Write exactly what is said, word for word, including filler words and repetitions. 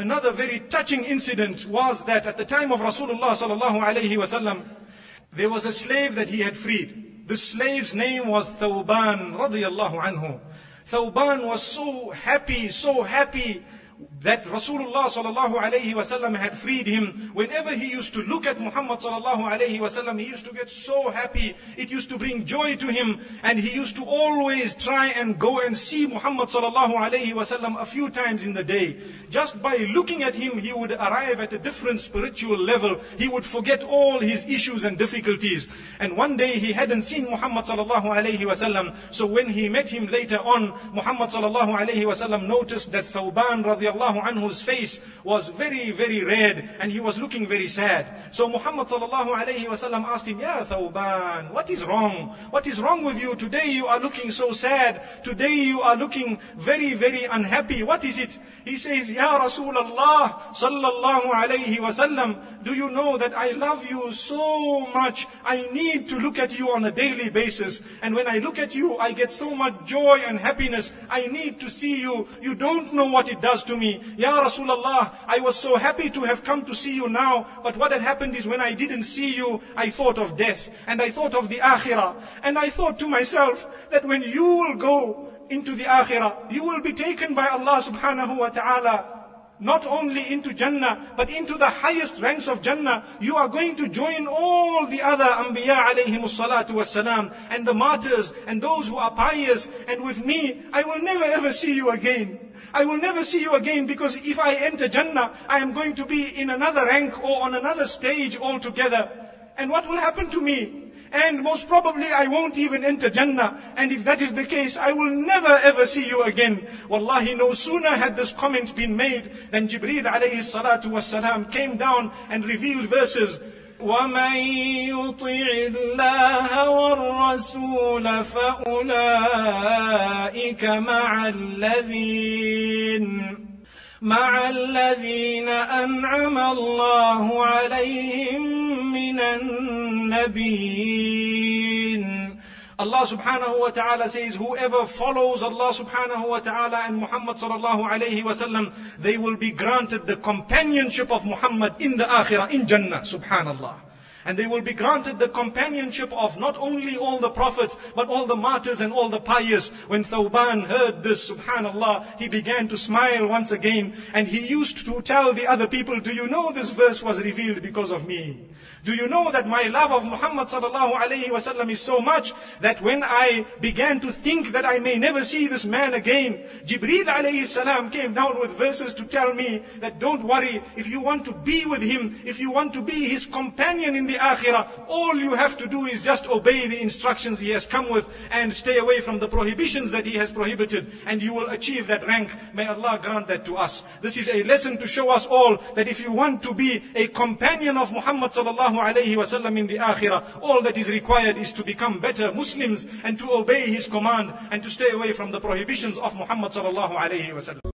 Another very touching incident was that at the time of Rasulullah sallallahu alayhi wasallam, there was a slave that he had freed. The slave's name was Thawban radiyallahu anhu. Thawban was so happy, so happy that Rasulullah sallallahu alayhi wasallam had freed him. Whenever he used to look at Muhammad sallallahu alayhi wasallam, he used to get so happy. It used to bring joy to him, and he used to always try and go and see Muhammad sallallahu alayhi wasallam a few times in the day. Just by looking at him, he would arrive at a different spiritual level. He would forget all his issues and difficulties. And one day he hadn't seen Muhammad sallallahu alayhi wasallam, so when he met him later on, Muhammad sallallahu alayhi wasallam noticed that Thawban radiallahu anhu's face was very, very red, and he was looking very sad. So Muhammad sallallahu alayhi wasallam asked him, Ya Thawban, what is wrong? What is wrong with you? Today you are looking so sad. Today you are looking very, very unhappy. What is it? He says, Ya Rasulullah sallallahu alayhi wasallam, do you know that I love you so much? I need to look at you on a daily basis. And when I look at you, I get so much joy and happiness. I need to see you. You don't know what it does to me. Ya Rasulullah, I was so happy to have come to see you now, but what had happened is when I didn't see you, I thought of death, and I thought of the akhirah, and I thought to myself that when you will go into the akhirah, you will be taken by Allah subhanahu wa ta'ala, not only into Jannah, but into the highest ranks of Jannah. You are going to join all the other Anbiya alayhimus salatu wassalam, and the martyrs, and those who are pious, and with me, I will never ever see you again. I will never see you again, because if I enter Jannah, I am going to be in another rank or on another stage altogether. And what will happen to me? And most probably I won't even enter Jannah. And if that is the case, I will never ever see you again. Wallahi, no sooner had this comment been made than Jibreel alayhi salatu wassalam came down and revealed verses. وَمَنْ يُطِعِ اللَّهَ وَالرَّسُولَ فَأُولَئِكَ مَعَ الَّذِينَ مع الذين أنعم الله عليهم من النبيين. Allah subhanahu wa ta'ala says, whoever follows Allah subhanahu wa ta'ala and Muhammad sallallahu alayhi wa sallam, they will be granted the companionship of Muhammad in the akhirah, in Jannah, subhanallah. And they will be granted the companionship of not only all the prophets, but all the martyrs and all the pious. When Thawban heard this, subhanallah, he began to smile once again. And he used to tell the other people, do you know this verse was revealed because of me? Do you know that my love of Muhammad sallallahu alayhi wa sallam is so much that when I began to think that I may never see this man again, Jibreel alayhi salam came down with verses to tell me that don't worry, if you want to be with him, if you want to be his companion in the akhirah, all you have to do is just obey the instructions he has come with and stay away from the prohibitions that he has prohibited, and you will achieve that rank. May Allah grant that to us. This is a lesson to show us all that if you want to be a companion of Muhammad sallallahu alayhi wa sallam in the akhirah, all that is required is to become better Muslims and to obey his command and to stay away from the prohibitions of Muhammad sallallahu alayhi wa sallam.